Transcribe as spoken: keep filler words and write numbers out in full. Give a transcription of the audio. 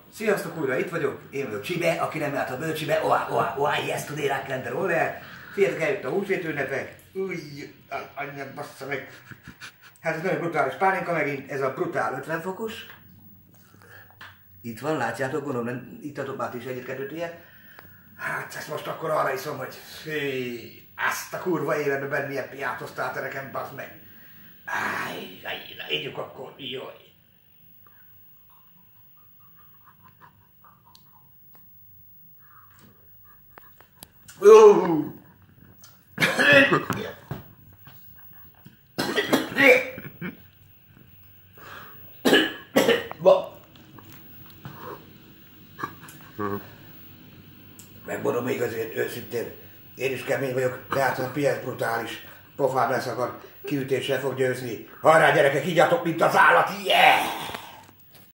Sziasztok, újra itt vagyok, én vagyok Csibe, aki nem járt a bölcsibe, oá, oá, oá, yesterday I can't roll el. Fiatok, eljött a húsvét ünnepek, új, anyjad bassza meg. Hát ez nagyon brutális pálinka megint, ez a brutál ötven fokos. Itt van, látjátok, gondolom, nem ittatok már is egyet-kettőt ilyet. Hát ezt most akkor arra iszom, hogy fű, azt a kurva életben benn milyen piátoztál te nekem, bazd meg. Áj, áj, ígyjuk akkor, jaj. Uh. Megmondom még azért őszintén, én is kemény vagyok, de hát a piac brutális, pofám leszakad, kiütéssel fog győzni. Hajrá gyerekek, ígyatok, mint az állat, yeah!